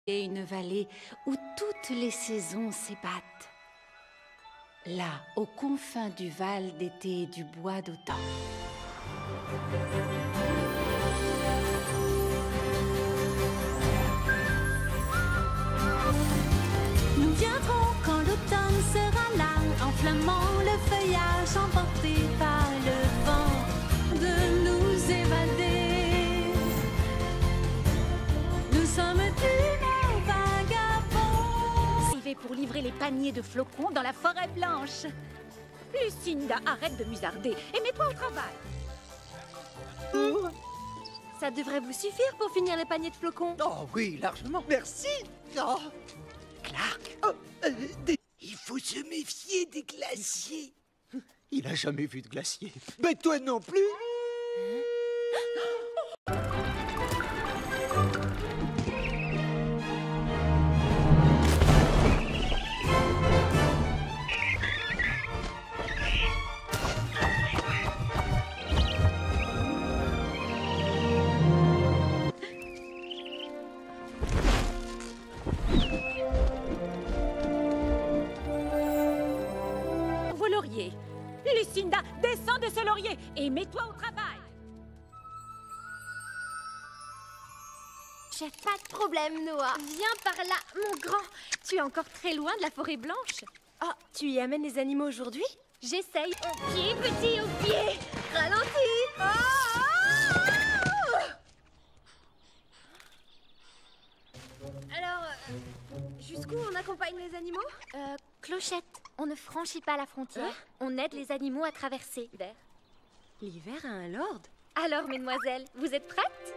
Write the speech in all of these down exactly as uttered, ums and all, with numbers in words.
Et une vallée où toutes les saisons s'ébattent. Là, aux confins du Val d'été et du bois d'automne. Nous viendrons quand l'automne sera là, enflammant le feuillage, emporté par le vent, de nous évader. Nous sommes des vagabonds. Arrivé pour livrer les paniers de flocons dans la forêt blanche. Lucinda, arrête de musarder et mets-toi au travail. Ça devrait vous suffire pour finir les paniers de flocons. Oh oui, largement. Merci. Oh. Clark. Oh, euh, des... Il faut se méfier des glaciers. Il a jamais vu de glacier. Mais toi non plus. Lucinda, descends de ce laurier et mets-toi au travail. J'ai pas de problème, Noah. Viens par là, mon grand. Tu es encore très loin de la forêt blanche. Oh, tu y amènes les animaux aujourd'hui? J'essaye. Au pied, petit, au pied. Ralentis. Oh, oh Alors, euh, jusqu'où on accompagne les animaux? Euh, Clochette, on ne franchit pas la frontière. Hein? On aide les animaux à traverser. L'hiver. L'hiver a un lord. Alors, mesdemoiselles, vous êtes prêtes?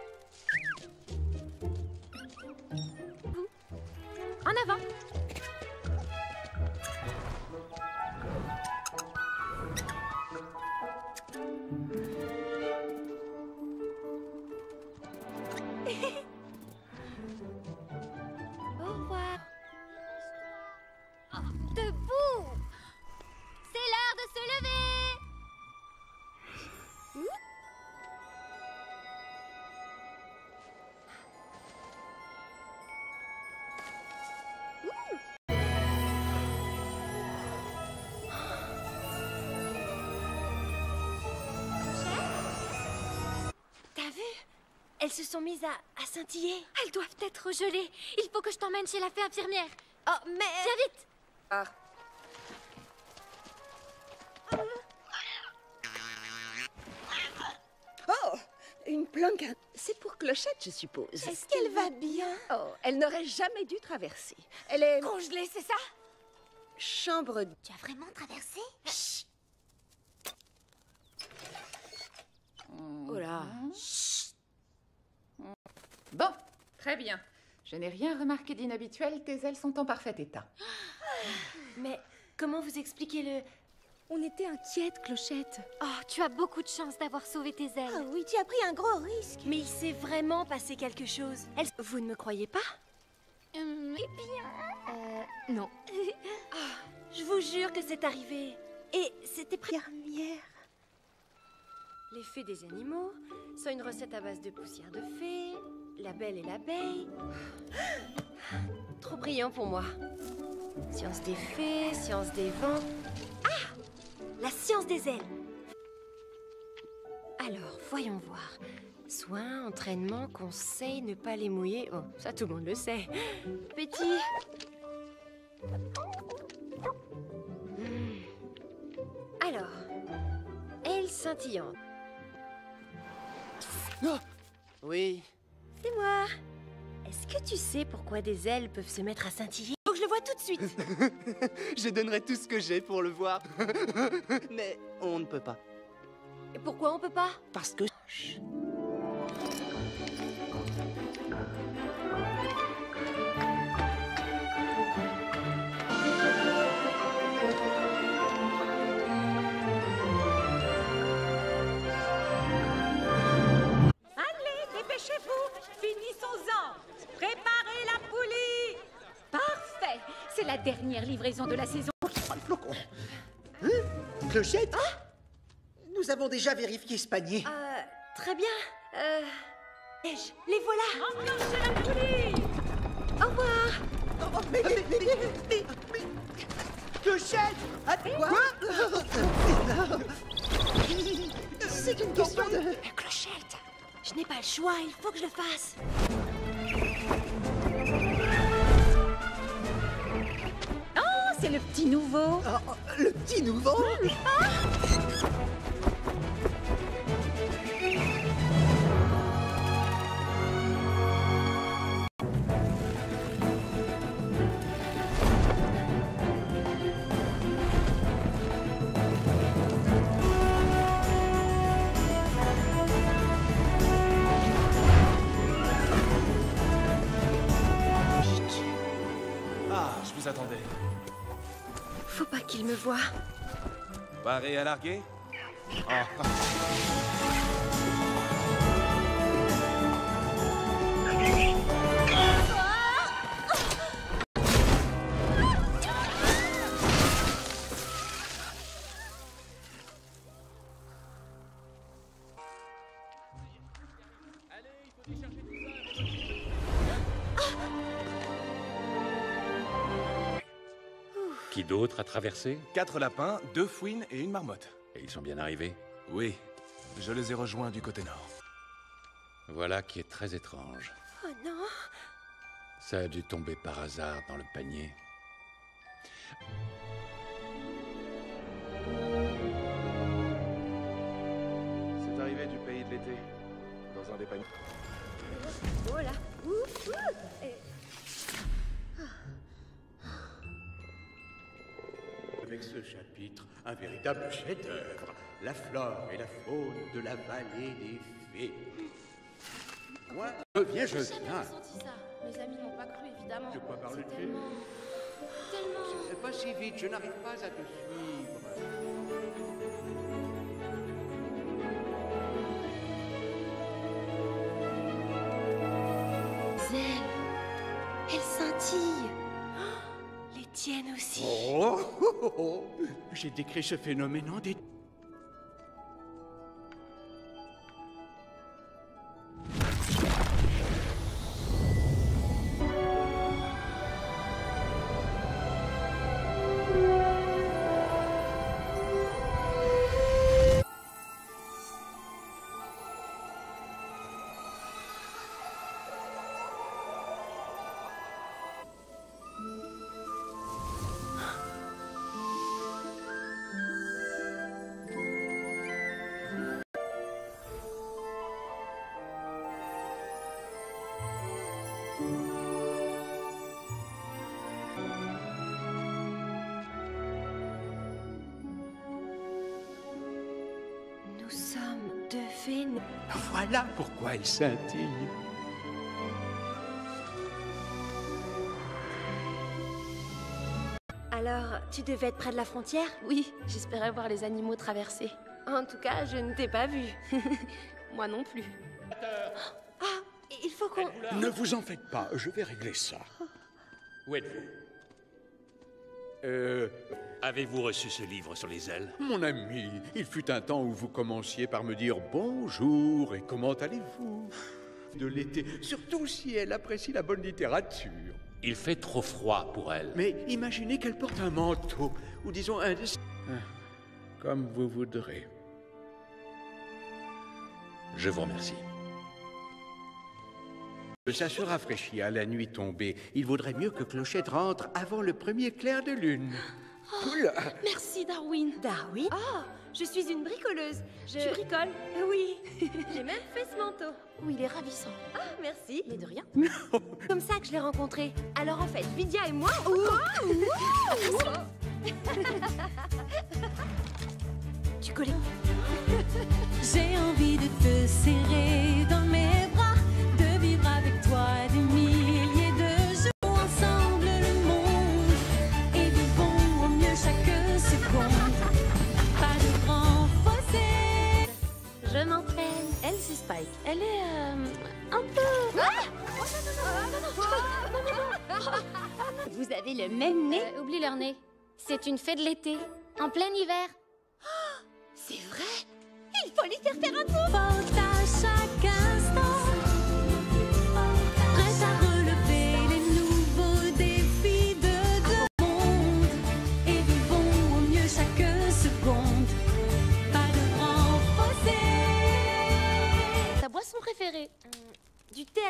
Vous. En avant. Au revoir. Debout! C'est l'heure de se lever! Ouh. Ouh. T'as vu? Elles se sont mises à, à scintiller. Elles doivent être gelées. Il faut que je t'emmène chez la fée infirmière. Oh, mais... Viens vite! Ah. Oh, une planque. C'est pour Clochette, je suppose. Est-ce qu'elle va bien? Oh, elle n'aurait jamais dû traverser. Elle est... Congelée, c'est ça? Chambre... Tu as vraiment traversé? Chut. Oh là. Chut. Bon, très bien. Je n'ai rien remarqué d'inhabituel, tes ailes sont en parfait état. Mais comment vous expliquez le... On était inquiète, Clochette. Oh, tu as beaucoup de chance d'avoir sauvé tes ailes. Ah oui, tu as pris un gros risque. Mais il s'est vraiment passé quelque chose. Elle... Vous ne me croyez pas? Hum, Eh bien... Euh, non. Oh, je vous jure que c'est arrivé. Et c'était Fermière. Les fées des animaux, sont une recette à base de poussière de fée, la belle et l'abeille. Trop brillant pour moi. Science des fées, science des vents. Ah! La science des ailes. Alors, voyons voir. Soins, entraînement, conseil, ne pas les mouiller. Oh, ça tout le monde le sait. Petit. Hmm. Alors, aile scintillante. Oh. Oui. C'est moi. Est-ce que tu sais pourquoi des ailes peuvent se mettre à scintiller? Faut que je le vois tout de suite. Je donnerai tout ce que j'ai pour le voir. Mais on ne peut pas. Et pourquoi on peut pas? Parce que... Chut. Préparez la poulie! Parfait! C'est la dernière livraison de la saison. Ah, le flocon. Hein? Clochette? Ah, nous avons déjà vérifié ce panier. Euh, très bien. Euh... Les voilà. Enclenchez la poulie! Quoi? C'est une question de... Clochette, je n'ai pas le choix, il faut que je le fasse. Oh, c'est le petit nouveau. Ah, le petit nouveau? Je vous attendais. Faut pas qu'il me voie. Paré à larguer? Ah. Qui d'autre a traversé? Quatre lapins, deux fouines et une marmotte. Et ils sont bien arrivés? Oui, je les ai rejoints du côté nord. Voilà qui est très étrange. Oh non! Ça a dû tomber par hasard dans le panier. C'est arrivé du pays de l'été, dans un des paniers. Oh là! Ouh, ouh. Et... Avec ce chapitre, un véritable chef-d'œuvre. La flore et la faune de la vallée des fées. Moi, je viens, je viens. senti ça. Mes amis n'ont pas cru, évidemment. De quoi parles-tu? Tellement... Tellement... C'est pas si vite, je n'arrive pas à te suivre. Zèle, elle scintille. Les tiennes aussi. Oh, oh, oh, oh. J'ai décrit ce phénomène en détail. Nous sommes deux fées. Voilà pourquoi il scintille. Alors, tu devais être près de la frontière? Oui, j'espérais voir les animaux traverser. En tout cas, je ne t'ai pas vu. Moi non plus. Ah, il faut qu'on... Ne vous en faites pas, je vais régler ça. Où êtes-vous? Euh... Avez-vous reçu ce livre sur les ailes? Mon ami, il fut un temps où vous commenciez par me dire bonjour et comment allez-vous? De l'été, surtout si elle apprécie la bonne littérature. Il fait trop froid pour elle. Mais imaginez qu'elle porte un manteau, ou disons un... Comme vous voudrez. Je vous remercie. Ça se rafraîchit à la nuit tombée. Il vaudrait mieux que Clochette rentre avant le premier clair de lune. Oh, merci, Darwin. Darwin? Oh, je suis une bricoleuse. Je... Tu bricoles? Oui. J'ai même fait ce manteau. Oui, il est ravissant. Ah, merci. Mais de rien. Comme ça que je l'ai rencontré. Alors en fait, Lydia et moi... Oh, tu colles. J'ai envie de te serrer dans mes bras, de vivre avec toi des milliers de jours ensemble le monde, et vivons au mieux chaque seconde. Pas de grand fossé. Je m'entraîne. Elle, c'est Spike. Elle est euh, un peu... Ah oh, non, non, non, non, non, non. Vous avez le même nez. Euh, oublie leur nez. C'est une fée de l'été, en plein hiver. Oh, c'est vrai. Il faut lui faire faire un tour. Porte à chaque instant, prête à relever les nouveaux défis de deux mondes, et vivons au mieux chaque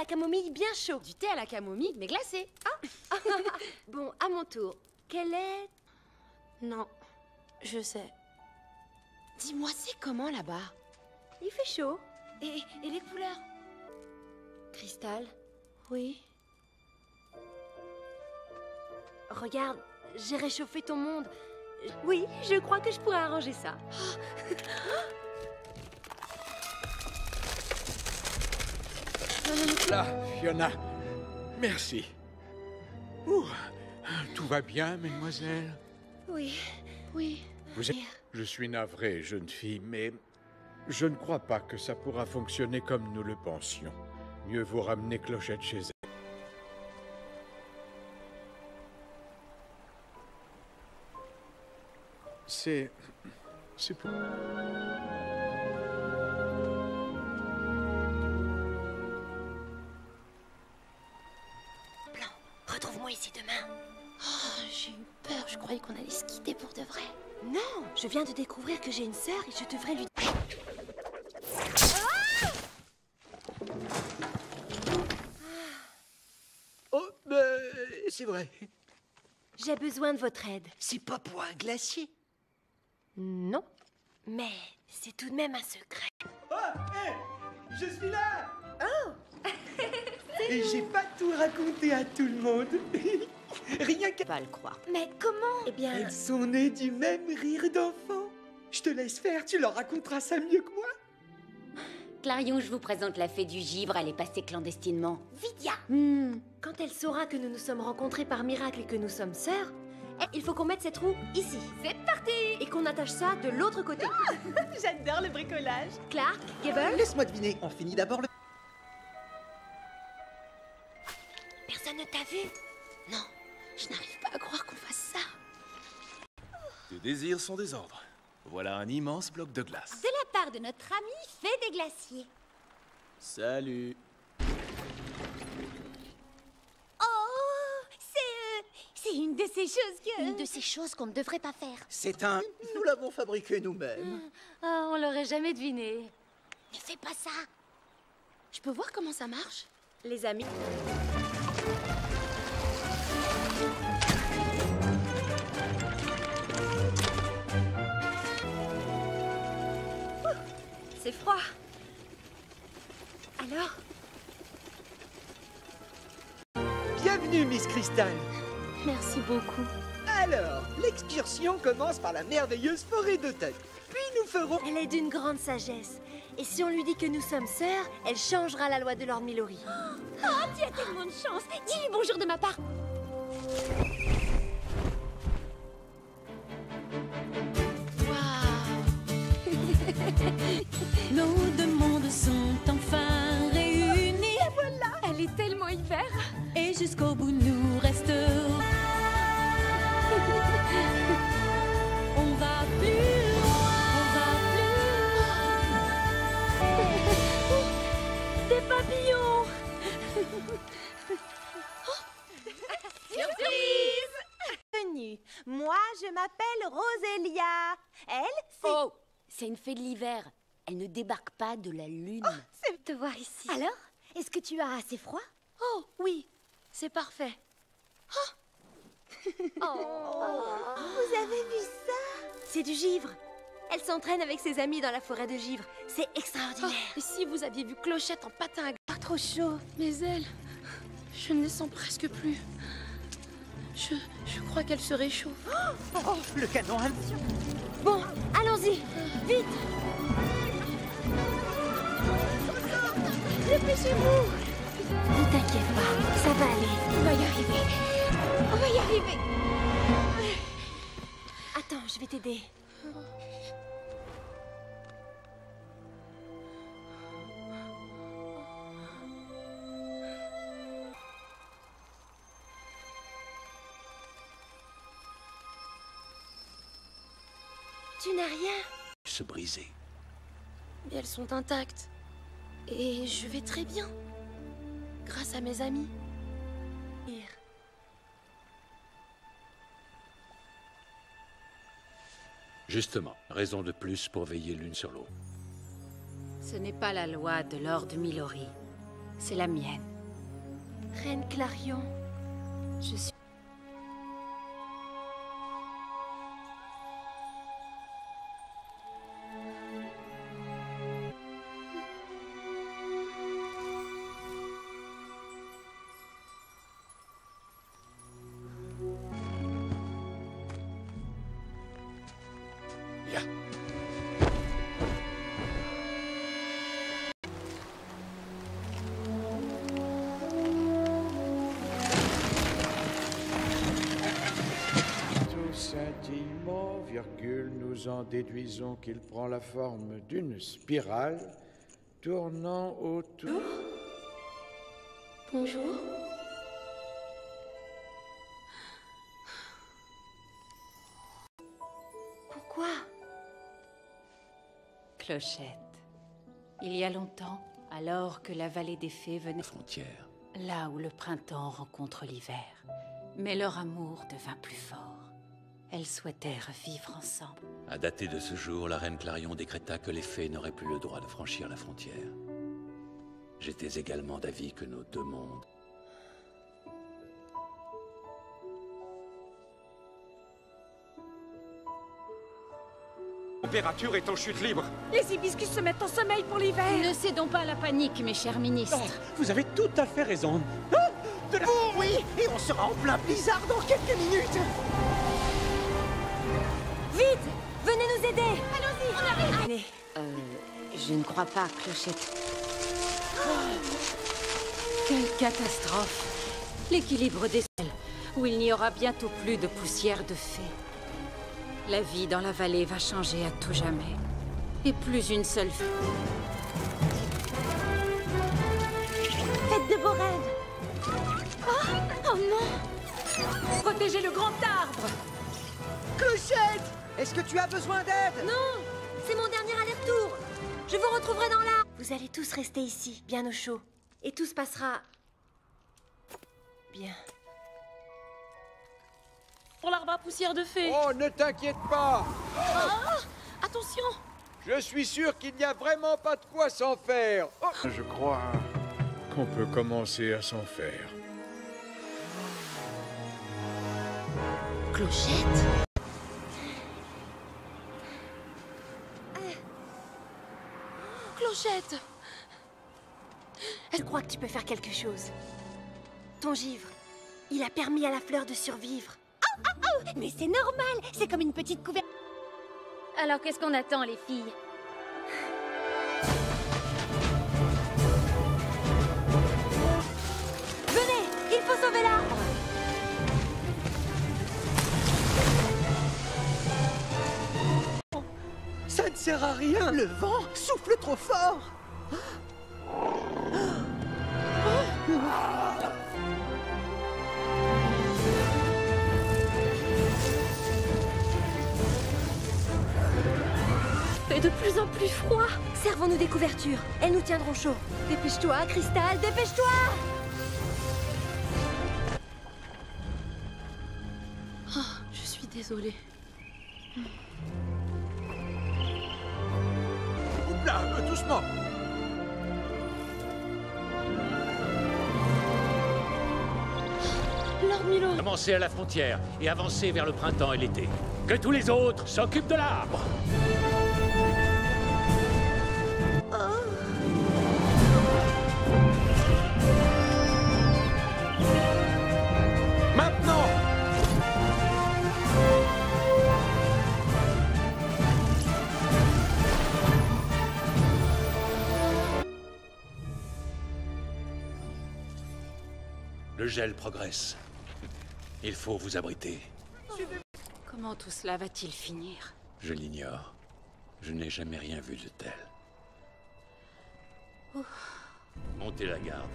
la camomille bien chaud. Du thé à la camomille, mais glacé. Ah. Bon, à mon tour. Quel est... Non, je sais. Dis-moi, c'est comment là-bas? Il fait chaud. Et, et les couleurs? Cristal? Oui. Regarde, j'ai réchauffé ton monde. Oui, je crois que je pourrais arranger ça. Là, Fiona. Merci. Ouh, tout va bien, mesdemoiselles? Oui, oui. Vous êtes... Je suis navré, jeune fille, mais je ne crois pas que ça pourra fonctionner comme nous le pensions. Mieux vaut ramener Clochette chez elle. C'est... c'est pour... Blanc, retrouve-moi ici demain. Oh, j'ai eu peur, je croyais qu'on allait se quitter pour de vrai. Non, je viens de découvrir que j'ai une sœur et je devrais lui... Ah! Oh, ben, c'est vrai. J'ai besoin de votre aide. C'est pas pour un glacier. Non, mais c'est tout de même un secret. Oh, hé, hey, je suis là. Oh. Et j'ai pas tout raconté à tout le monde. Rien qu'à pas le croire. Mais comment? Eh bien... Elles sont nées du même rire d'enfant. Je te laisse faire, tu leur raconteras ça mieux que moi. Clarion, je vous présente la fée du givre, elle est passée clandestinement. Vidia. Hmm. Quand elle saura que nous nous sommes rencontrés par miracle et que nous sommes sœurs, eh, il faut qu'on mette cette roue ici. C'est parti. Et qu'on attache ça de l'autre côté. J'adore le bricolage. Clark, Gable. Laisse-moi deviner, on finit d'abord le... Personne ne t'a vu? Non, je n'arrive pas à croire qu'on fasse ça. Tes désirs sont des ordres. Voilà un immense bloc de glace. De la part de notre ami Fée des Glaciers. Salut. Oh, c'est... Euh, c'est une de ces choses que... Une de ces choses qu'on ne devrait pas faire. C'est un... Nous l'avons fabriqué nous-mêmes. Oh, on l'aurait jamais deviné. Ne fais pas ça. Je peux voir comment ça marche? Les amis... C'est froid. Alors? Bienvenue, Miss Crystal. Merci beaucoup. Alors, l'excursion commence par la merveilleuse forêt d'automne. Puis nous ferons... Elle est d'une grande sagesse. Et si on lui dit que nous sommes sœurs, elle changera la loi de Lord Millory. Oh, tu as tellement de chance. Dis-lui bonjour de ma part. Nos deux mondes sont enfin réunis. Et voilà, elle est tellement hyper. Et jusqu'au bout nous resterons. On va plus loin, on va plus loin. Des papillons. Surprise. Venue. Moi, je m'appelle Rosélia. Elle, c'est... Oh, c'est une fée de l'hiver. Elle ne débarque pas de la lune. Oh, c'est te voir ici. Alors, est-ce que tu as assez froid? Oh, oui, c'est parfait. Oh. Oh. Vous avez vu ça? C'est du givre. Elle s'entraîne avec ses amis dans la forêt de givre. C'est extraordinaire. Oh, et si vous aviez vu Clochette en patin à glace? Pas trop chaud. Mes ailes, je ne les sens presque plus. Je, je crois qu'elle se réchauffe. Oh, oh, le canon à mission. Bon, allons-y, vite. Dépêchez-vous. Ne t'inquiète pas, ça va aller. On va y arriver. On va y arriver. Attends, je vais t'aider. Tu n'as rien? Se briser. Mais elles sont intactes. Et je vais très bien. Grâce à mes amis. Justement, raison de plus pour veiller l'une sur l'autre. Ce n'est pas la loi de Lord Millory. C'est la mienne. Reine Clarion, je suis... Scintillement, virgule, nous en déduisons qu'il prend la forme d'une spirale tournant autour. Bonjour. Pourquoi? Clochette. Il y a longtemps, alors que la vallée des fées venait... Frontière. Là où le printemps rencontre l'hiver. Mais leur amour devint plus fort. Elles souhaitèrent vivre ensemble. À dater de ce jour, la reine Clarion décréta que les fées n'auraient plus le droit de franchir la frontière. J'étais également d'avis que nos deux mondes... La température est en chute libre. Les hibiscus se mettent en sommeil pour l'hiver. Ne cédons pas à la panique, mes chers ministres. Oh, vous avez tout à fait raison. Ah, de la... Oh oui, et on sera en plein blizzard dans quelques minutes. Vite! Venez nous aider! Allons-y, on arrive! Allez, euh, je ne crois pas, Clochette. Oh, quelle catastrophe! L'équilibre des ailes, où il n'y aura bientôt plus de poussière de fées. La vie dans la vallée va changer à tout jamais. Et plus une seule fée. Faites de beaux rêves! Oh, oh non! Protégez le grand arbre! Clochette! Est-ce que tu as besoin d'aide? Non! C'est mon dernier aller-retour! Je vous retrouverai dans l'arbre! Vous allez tous rester ici, bien au chaud. Et tout se passera... bien. Pour l'arbre à poussière de fée. Oh, ne t'inquiète pas! Ah, attention! Je suis sûr qu'il n'y a vraiment pas de quoi s'en faire. Oh. Je crois qu'on peut commencer à s'en faire. Clochette? Clochette! Je crois que tu peux faire quelque chose. Ton givre, il a permis à la fleur de survivre. Oh, oh, oh! Mais c'est normal! C'est comme une petite couverture. Alors qu'est-ce qu'on attend, les filles? Venez! Il faut sauver l'arbre! Ça ne sert à rien, le vent souffle trop fort. Fait de plus en plus froid. Servons-nous des couvertures. Elles nous tiendront chaud. Dépêche-toi, Cristal, dépêche-toi! Oh, je suis désolée. Là, euh, doucement. Lord Milo. Commencez à la frontière et avancez vers le printemps et l'été. Que tous les autres s'occupent de l'arbre. Maintenant! Le gel progresse. Il faut vous abriter. Comment tout cela va-t-il finir? Je l'ignore. Je n'ai jamais rien vu de tel. Ouf. Montez la garde.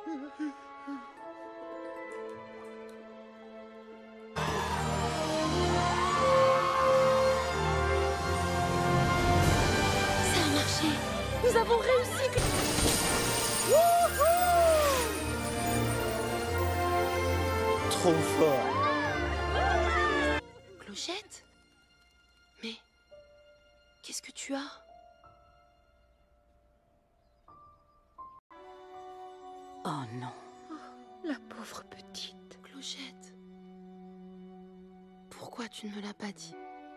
Ça a marché. Nous avons réussi. Wouhou! Trop fort. Clochette? Mais qu'est-ce que tu as? Oh non. La pauvre petite. Clochette. Pourquoi tu ne me l'as pas dit?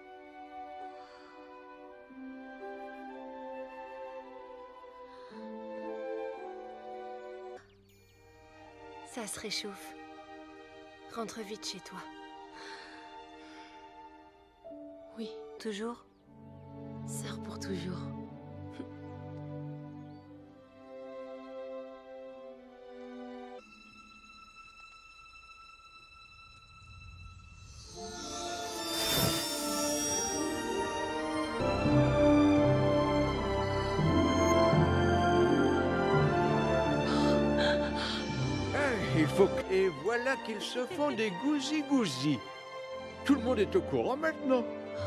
Ça se réchauffe. Rentre vite chez toi. Oui. Toujours? Sœur pour toujours. Il faut que... Et voilà qu'ils se font des gousi-gousi. Tout le monde est au courant maintenant.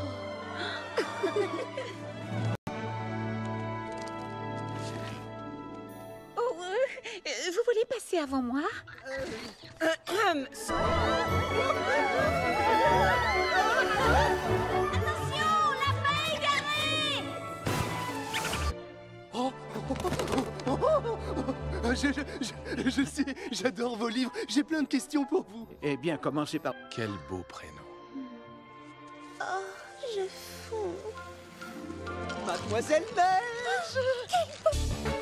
Oh, euh, vous voulez passer avant moi? Je, je, je, je sais, j'adore vos livres. J'ai plein de questions pour vous. Eh bien, commencez par... Quel beau prénom. Oh, je fonds. Mademoiselle Neige!